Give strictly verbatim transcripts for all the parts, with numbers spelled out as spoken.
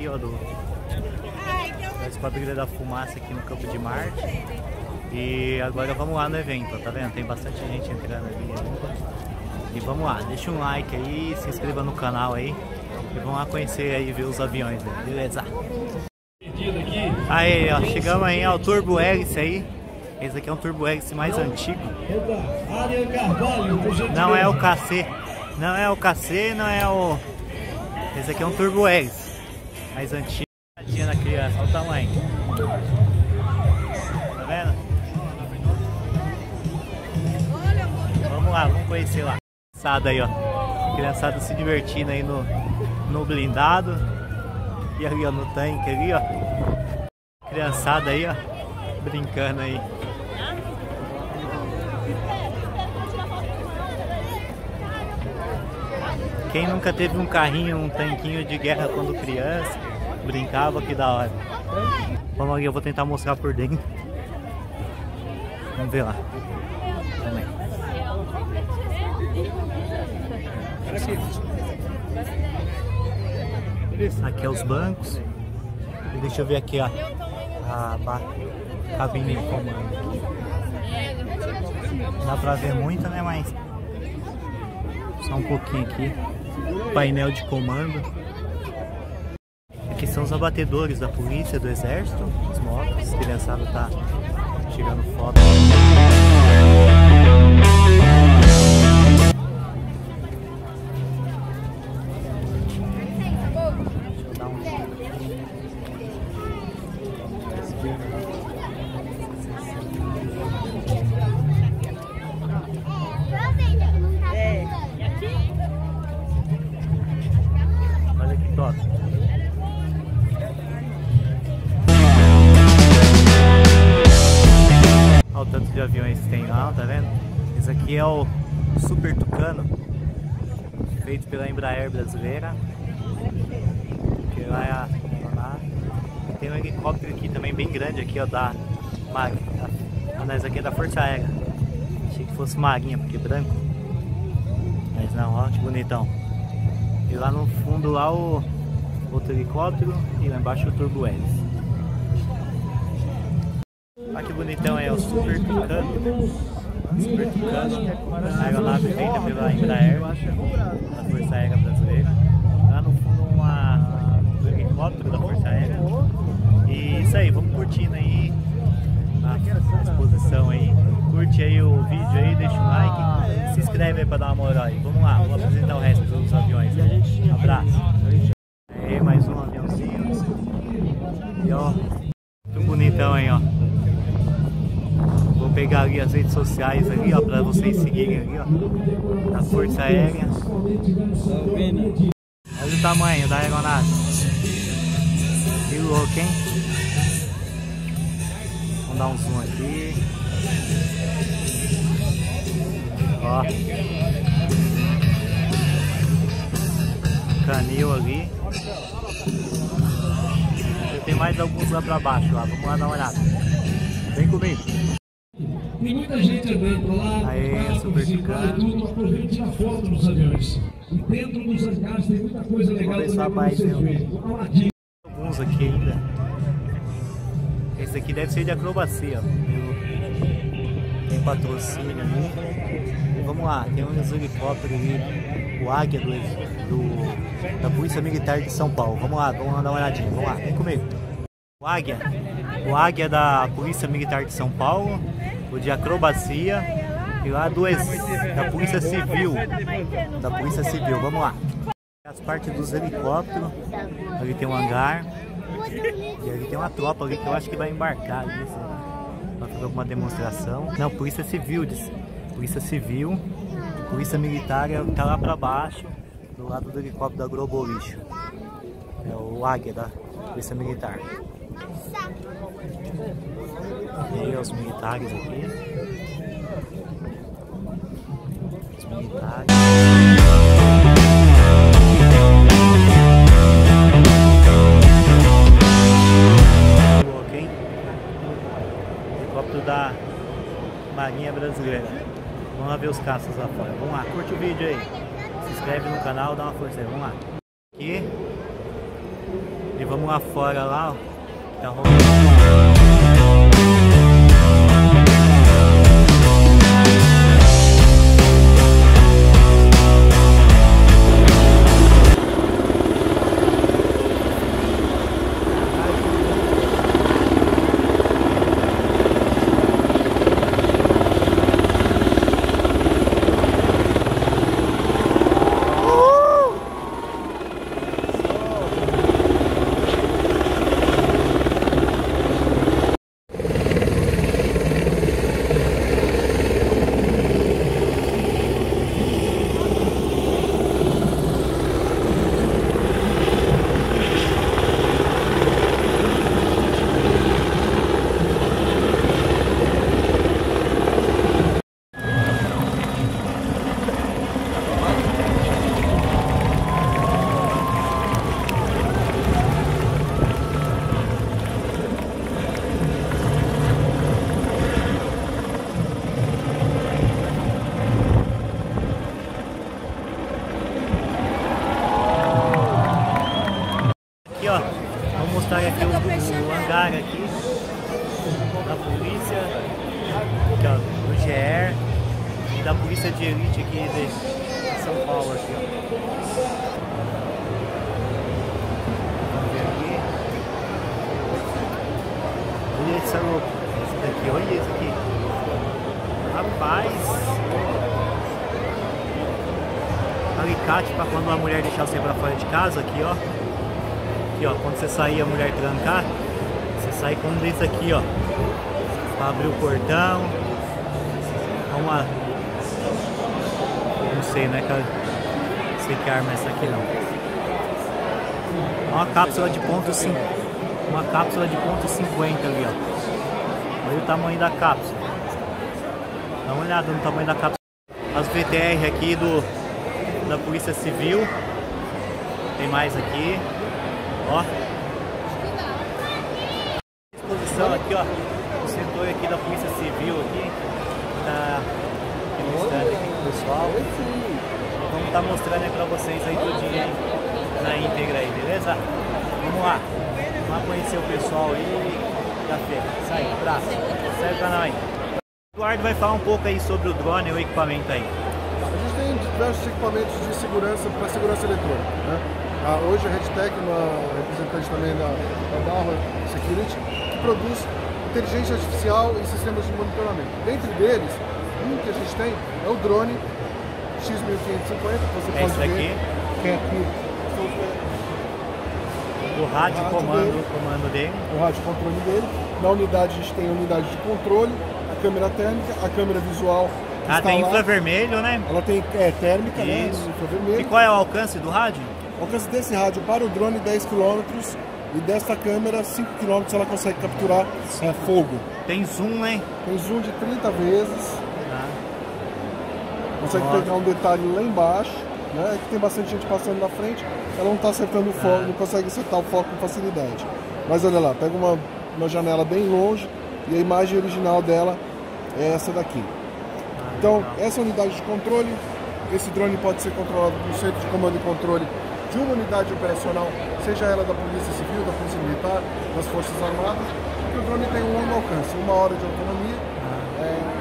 aí, ó, do, da Esquadrilha da Fumaça aqui no Campo de Marte. E agora vamos lá no evento, ó, tá vendo? Tem bastante gente entrando ali ainda. E vamos lá, deixa um like aí, se inscreva no canal aí. E vamos lá conhecer aí, ver os aviões, né? Beleza? Aí, ó, chegamos aí ao Turbo Hélice aí. Esse aqui é um Turbo Hélice mais antigo. Não é o K C. Não é o K C, não é o... Esse aqui é um Turbo Hélice mais antigo. Tinha na criança, olha o tamanho. Tá vendo? Vamos lá, vamos conhecer lá. Criançada aí, ó. Criançada se divertindo aí no, no blindado. E ali, ó, no tanque ali, ó. Criançada aí, ó. Brincando aí. Quem nunca teve um carrinho, um tanquinho de guerra quando criança, brincava, que da hora. Vamos ali, eu vou tentar mostrar por dentro. Vamos ver lá. Vamos aí. Aqui é os bancos. E deixa eu ver aqui, ó, a cabine de comando aqui. Não dá pra ver muito, né, mas só um pouquinho aqui. Painel de comando. Aqui são os abatedores da polícia, do exército, as motos. A criançada tá tirando foto. Olha que top. Olha o tanto de aviões que tem lá, tá vendo? Esse aqui é o Super Tucano, feito pela Embraer brasileira. Que lá é a... Tem um helicóptero aqui também bem grande aqui, ó, da Marinha. Ah, esse aqui é da Força Aérea. Achei que fosse Marinha, porque é branco. Mas não, ó, que bonitão. E lá no fundo lá o outro helicóptero e lá embaixo o Turbo Hélice. Olha que bonitão aí, o Super Tucano. Super Tucano, a aeronave feita pela Embraer, da Força Aérea Brasileira. Lá no fundo uma, um helicóptero da Força Aérea. E isso aí, vamos curtindo aí a exposição aí. Curte aí o vídeo aí, deixa um like, se inscreve aí pra dar uma moral aí. Vamos lá, vamos apresentar o resto dos aviões. Um abraço. Aí, mais um aviãozinho. E ó, muito bonitão aí, ó. Vou pegar ali as redes sociais ali, ó, pra vocês seguirem ali, ó. Da Força Aérea. Olha o tamanho da aeronave. Que louco, hein? Vamos dar um zoom aqui. Ó. Canil ali. Tem mais alguns lá pra baixo, lá. Vamos lá dar uma olhada. Vem comigo. Tem muita gente andando lá, aí, Super Tucano. Aproveite tirar foto dos aviões. E dentro dos hangares tem muita coisa legal para vocês verem. Alguns aqui ainda. Esse aqui deve ser de acrobacia, ó. Tem patrocínio ali. E vamos lá, tem uns helicópteros ali. O Águia do, do, da Polícia Militar de São Paulo. Vamos lá, vamos lá dar uma olhadinha. Vamos lá, vem comigo. O Águia. O Águia da Polícia Militar de São Paulo. O de acrobacia. E lá do ex, da Polícia Civil. Da Polícia Civil, vamos lá. As partes dos helicópteros. Ali tem um hangar. E ali tem uma tropa ali que eu acho que vai embarcar ali, vai fazer alguma demonstração. Não, Polícia Civil, disse. Polícia Civil. Polícia Militar tá lá pra baixo, do lado do helicóptero da Globolixo. É o Águia da Polícia Militar. E aí os militares aqui. Os militares. Ok? Helicóptero da Marinha Brasileira. Vamos lá ver os caças lá fora. Vamos lá, curte o vídeo aí. Se inscreve no canal, dá uma força aí. Vamos lá. Aqui. E vamos lá fora lá, ó. Tá rolando. Aqui, ó, vou mostrar aqui o, o hangar aqui da polícia, aqui, ó, do G R e da polícia de elite aqui de São Paulo aqui, ó. Vamos ver aqui. Olha esse louco, esse daqui, olha esse aqui. Rapaz, alicate para quando a mulher deixar você para fora de casa aqui, ó. Aqui, ó, quando você sair a mulher trancar, você sai com um desses aqui, ó, pra abrir o portão. Uma, não sei, né, cara, não sei que arma é essa aqui não. Uma cápsula de ponto cinco, uma cápsula de ponto cinquenta ali, ó. Olha o tamanho da cápsula. Dá uma olhada no tamanho da cápsula. As V T R aqui do da Polícia Civil. Tem mais aqui. Ó, exposição aqui, ó, o setor aqui da Polícia Civil aqui, tá mostrando aqui pro pessoal. Vamos estar tá mostrando aí pra vocês aí tudinho aí, na íntegra aí, beleza? Vamos lá, vamos lá conhecer o pessoal aí da feira. Sai, abraço, segue o canal aí. O Eduardo vai falar um pouco aí sobre o drone e o equipamento aí. A gente tem diversos equipamentos de segurança para segurança eletrônica, né? Ah, hoje a RedTech, uma representante também da, da Dow Security, que produz inteligência artificial e sistemas de monitoramento. Dentre deles, um que a gente tem é o drone X mil quinhentos e cinquenta, que você Esse pode daqui. ver. Que é aqui. O rádio, rádio comando, dele. comando dele. O rádio controle dele. Na unidade a gente tem a unidade de controle, a câmera térmica, a câmera visual. Ah, tem infravermelho, né? Ela tem é, térmica, Isso. né? Infravermelho. E qual é o alcance do rádio? O alcance desse rádio para o drone dez quilômetros e desta câmera cinco quilômetros ela consegue capturar é, fogo. Tem zoom, né? Tem zoom de trinta vezes. Ah. Consegue Nossa. pegar um detalhe lá embaixo, né? Que tem bastante gente passando na frente, ela não está acertando o foco, Ah. não consegue acertar o foco com facilidade. Mas olha lá, pega uma, uma janela bem longe e a imagem original dela é essa daqui. Ah, Então, legal. essa unidade de controle, esse drone pode ser controlado no centro de comando e controle de uma unidade operacional, seja ela da Polícia Civil, da Polícia Militar, das Forças Armadas, porque o drone tem um longo alcance, uma hora de autonomia. Ah.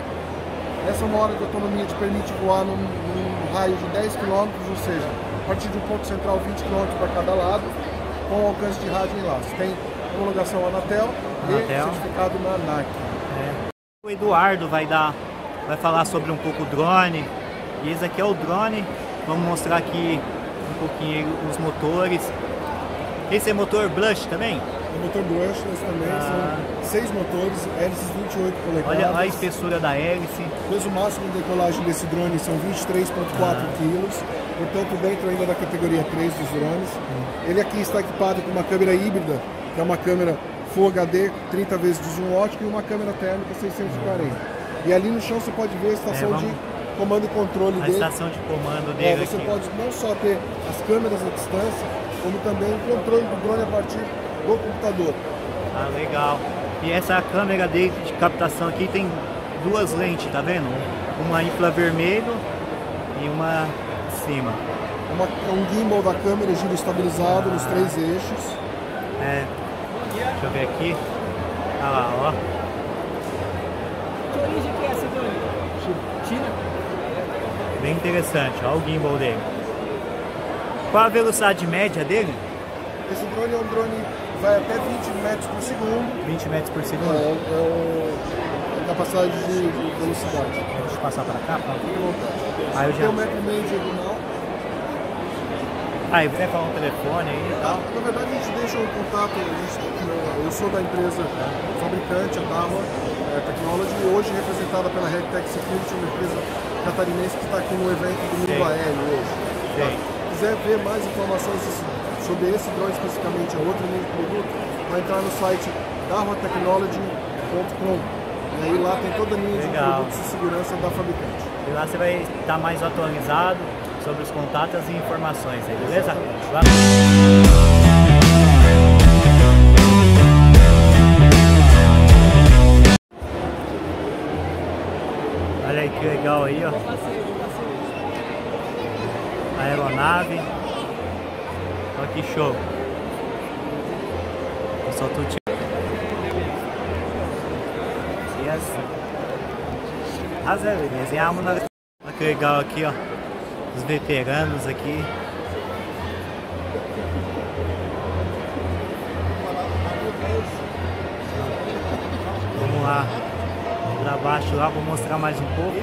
É, essa uma hora de autonomia te permite voar num, num raio de dez quilômetros, ou seja, a partir de um ponto central vinte quilômetros para cada lado, com alcance de rádio e enlace. Tem homologação Anatel, Anatel. e certificado na ANAC. É. O Eduardo vai dar, vai falar sobre um pouco o drone. E esse aqui é o drone. Vamos mostrar aqui um pouquinho os motores. Esse é motor Blush também? O motor brushless também, Ah. são seis motores, hélices vinte e oito polegadas. Olha a espessura da hélice. O peso máximo de decolagem desse drone são vinte e três vírgula quatro Ah. quilos, portanto dentro ainda da categoria três dos drones. Ele aqui está equipado com uma câmera híbrida, que é uma câmera Full H D, trinta vezes de zoom ótico e uma câmera térmica seiscentos e quarenta. E ali no chão você pode ver a estação É, vamos- de comando e controle A dele. estação de comando É, dele você aqui. pode não só ter as câmeras à distância, como também o controle do drone a partir do computador. Ah, legal. E essa câmera dele de captação aqui tem duas lentes, tá vendo? Uma infravermelho e uma em cima. É, uma, é um gimbal da câmera, giro estabilizado nos três eixos. É. Deixa eu ver aqui. Olha lá, ó. Que origem que é essa drone? China. Bem interessante, ó o gimbal dele. Qual a velocidade média dele? Esse drone é um drone que vai até vinte metros por segundo. vinte metros por segundo? É, é o, a capacidade de, de velocidade. Deixa eu passar para cá, pra... Aí eu já... tem um metro e meio de diagonal. Aí, você fala um telefone aí e tal? Na verdade, a gente deixa um contato. A gente, eu sou da empresa fabricante, a Dahua é, Technology, hoje representada pela RegTech Security, uma empresa catarinense que está aqui no evento do Mundo Aéreo hoje. Tá? Se quiser ver mais informações sobre esse drone especificamente, a outra linha de produto, vai entrar no site dahua technology ponto com. E aí lá tem toda a linha Legal. de produtos de segurança da fabricante. E lá você vai estar mais atualizado sobre os contatos e informações aí, beleza? Olha aí que legal aí, ó. A aeronave. Olha que show. Eu só tô te... Yes. Arrasa, beleza. E a alma... Olha que legal aqui, ó. Os veteranos aqui. Vamos lá. Lá abaixo lá, vou mostrar mais um pouco.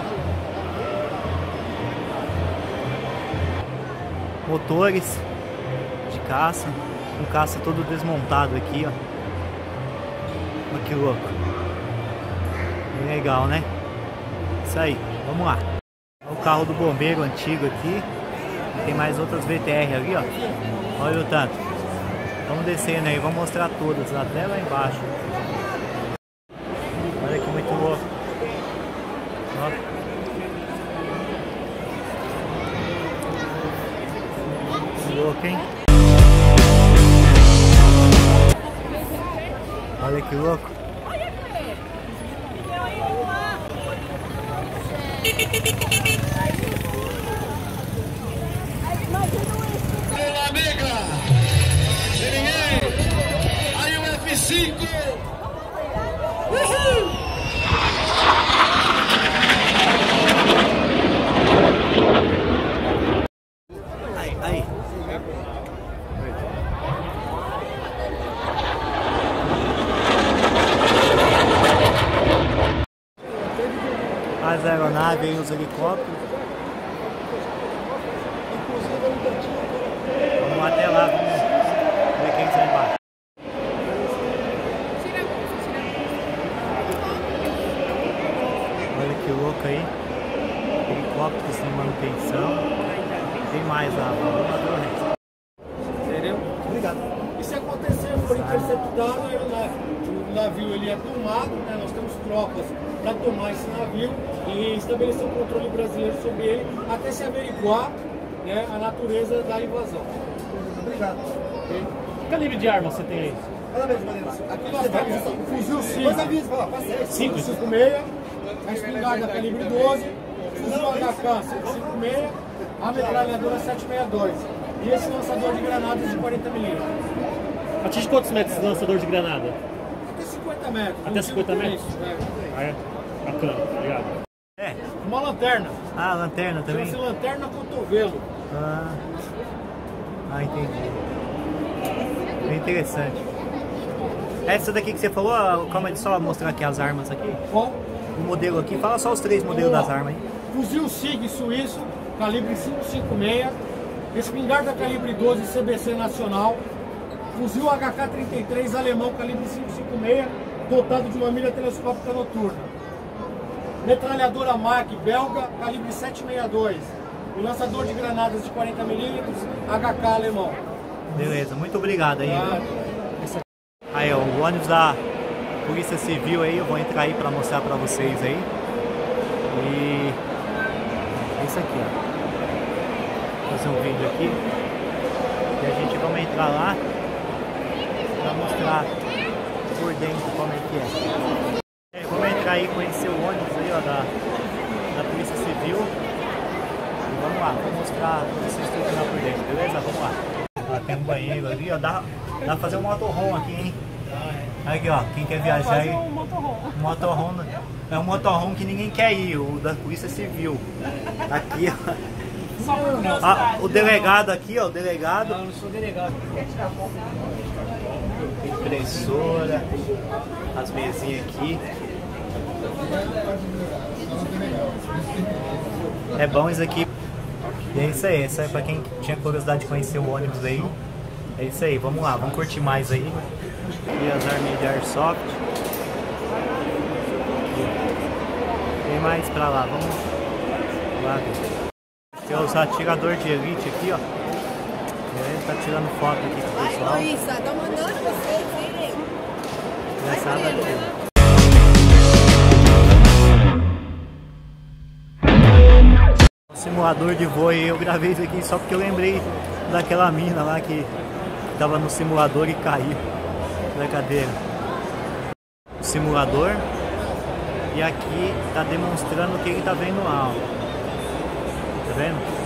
Motores de caça. Um caça todo desmontado aqui, ó. Olha que louco. Bem legal, né? Isso aí, vamos lá. O carro do bombeiro antigo aqui. Tem mais outras V T R ali, ó. Olha o tanto. Vamos descendo aí, vamos mostrar todas, até lá embaixo. Olha que muito louco. Ó. Que louco, hein? Olha que louco. Olá, amiga! Sem ninguém! Aí o F cinco! Uhul! Aí, aí. As aeronaves e os helicópteros. Vamos até lá, vamos ver quem está embaixo. Olha que louco aí. Helicópteros em manutenção. Tem mais lá, vamos. Entendeu? Obrigado. E se acontecer, for interceptado, a aeronave, o navio ele é tomado, né? Nós temos tropas para tomar esse navio e estabelecer um controle brasileiro sobre ele até se averiguar, né, a natureza da invasão. Obrigado. Okay? Que calibre de arma você tem aí? Aqui nós temos o fuzil cinco cinco seis, a espingarda calibre doze, fuzil H K cinco cinco seis, a metralhadora sete seis dois e esse lançador de granadas de quarenta milímetros. Atinge quantos metros esse lançador de granada? Até cinquenta metros. Até cinquenta metros? É. Ah, é? Bacana, obrigado. É. Uma lanterna. Ah, lanterna também? Chama-se lanterna cotovelo. Ah, ah, entendi. Bem interessante. Essa daqui que você falou, calma aí, só mostrar aqui as armas aqui. Qual? O modelo aqui, fala só os três modelos das armas aí. Fuzil SIG suíço, calibre cinco cinco seis, espingarda calibre doze C B C nacional, fuzil H K trinta e três alemão calibre cinco cinco seis, dotado de uma mira telescópica noturna. Metralhadora M A C belga, calibre sete seis dois. E lançador de granadas de quarenta milímetros, H K alemão. Beleza, muito obrigado aí. Ah, Aí, ó, o ônibus da Polícia Civil aí, eu vou entrar aí pra mostrar pra vocês aí. E é isso aqui, ó. Vou fazer um vídeo aqui. E a gente vai entrar lá pra mostrar por dentro como é que é. É, vamos entrar aí, conhecer o ônibus aí, ó, da, da Polícia Civil. E vamos lá, vou mostrar pra vocês tudo lá por dentro, beleza? Vamos lá. Ó, tem um banheiro ali, ó, dá... Dá pra fazer um motorhome aqui, hein? Aqui, ó, quem quer viajar aí. Um motorhome. Um motorhome. É um motorhome que ninguém quer ir, o da Polícia Civil. Aqui, ó. Só por Ah, curiosidade. o delegado aqui, ó, o delegado. Não, não sou delegado. Impressora, as mesinhas aqui. É bom isso aqui. E é isso aí, isso aí pra quem tinha curiosidade de conhecer o ônibus aí. É isso aí, vamos lá, vamos curtir mais aí. E as arminhas de Airsoft. Tem mais pra lá, vamos lá ver. Tem os atiradores de elite aqui, ó. Ele tá tirando foto aqui com o pessoal. Ai, Luísa, tô mandando vocês irem. Engraçado aqui. Simulador de voo, e eu gravei isso aqui só porque eu lembrei daquela mina lá que tava no simulador e caiu da cadeira. O simulador, e aqui tá demonstrando o que ele tá vendo lá, ó. Tá vendo?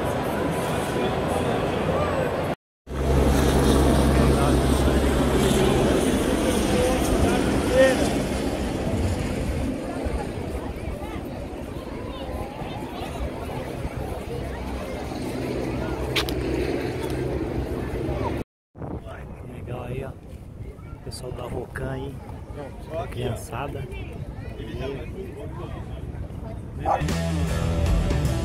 Legal aí, ó. O pessoal da Rocan aí. A criançada.